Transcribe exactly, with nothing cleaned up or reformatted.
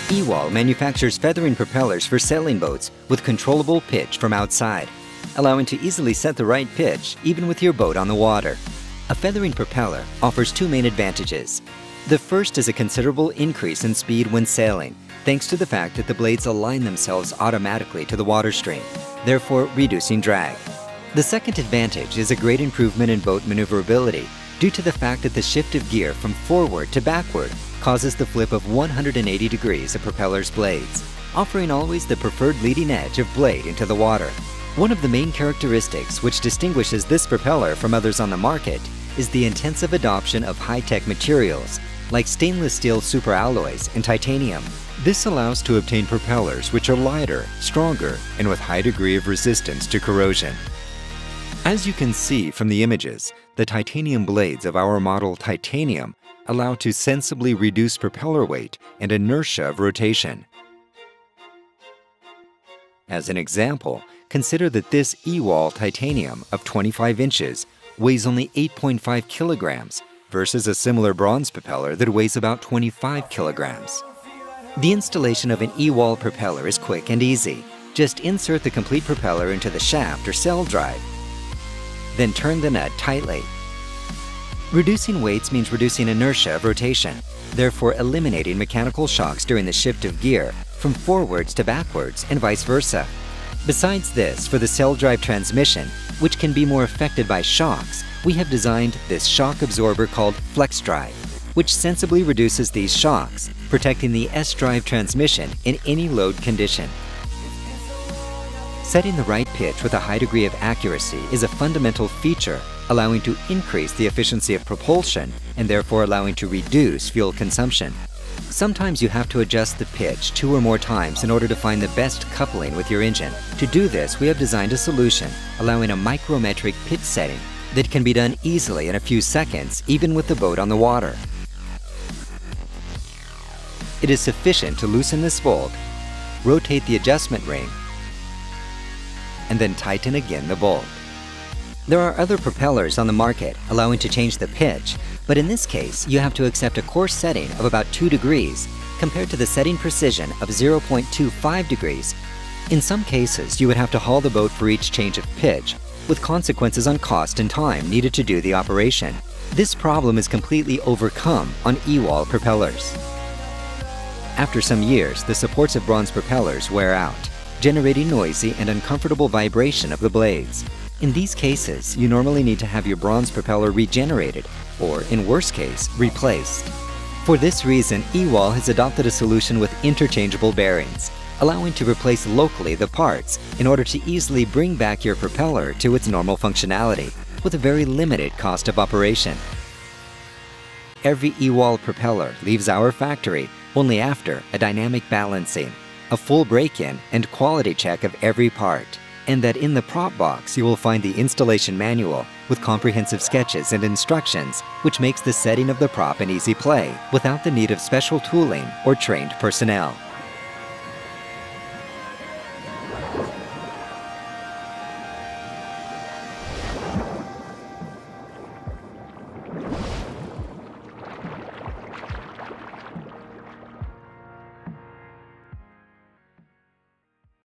EWOL manufactures feathering propellers for sailing boats with controllable pitch from outside, allowing to easily set the right pitch even with your boat on the water. A feathering propeller offers two main advantages. The first is a considerable increase in speed when sailing, thanks to the fact that the blades align themselves automatically to the water stream, therefore reducing drag. The second advantage is a great improvement in boat maneuverability due to the fact that the shift of gear from forward to backward causes the flip of one hundred eighty degrees of propeller's blades, offering always the preferred leading edge of blade into the water. One of the main characteristics which distinguishes this propeller from others on the market is the intensive adoption of high-tech materials like stainless steel superalloys and titanium. This allows to obtain propellers which are lighter, stronger, and with high degree of resistance to corrosion. As you can see from the images, the titanium blades of our model Titanium allow to sensibly reduce propeller weight and inertia of rotation. As an example, consider that this EWOL Titanium of twenty-five inches weighs only eight point five kilograms versus a similar bronze propeller that weighs about twenty-five kilograms. The installation of an EWOL propeller is quick and easy. Just insert the complete propeller into the shaft or sail drive, then turn the nut tightly. Reducing weights means reducing inertia of rotation, therefore eliminating mechanical shocks during the shift of gear from forwards to backwards and vice versa. Besides this, for the sail drive transmission, which can be more affected by shocks, we have designed this shock absorber called Flex Drive, which sensibly reduces these shocks, protecting the S-drive transmission in any load condition. Setting the right pitch with a high degree of accuracy is a fundamental feature, allowing to increase the efficiency of propulsion and therefore allowing to reduce fuel consumption. Sometimes you have to adjust the pitch two or more times in order to find the best coupling with your engine. To do this, we have designed a solution allowing a micrometric pitch setting that can be done easily in a few seconds, even with the boat on the water. It is sufficient to loosen this bolt, rotate the adjustment ring, and then tighten again the bolt. There are other propellers on the market allowing to change the pitch, but in this case, you have to accept a coarse setting of about two degrees compared to the setting precision of zero point two five degrees. In some cases, you would have to haul the boat for each change of pitch, with consequences on cost and time needed to do the operation. This problem is completely overcome on EWOL propellers. After some years, the supports of bronze propellers wear out, generating noisy and uncomfortable vibration of the blades. In these cases, you normally need to have your bronze propeller regenerated, or in worst case, replaced. For this reason, EWOL has adopted a solution with interchangeable bearings, allowing to replace locally the parts in order to easily bring back your propeller to its normal functionality with a very limited cost of operation. Every EWOL propeller leaves our factory only after a dynamic balancing, a full break-in and quality check of every part, and that in the prop box you will find the installation manual with comprehensive sketches and instructions, which makes the setting of the prop an easy play without the need of special tooling or trained personnel.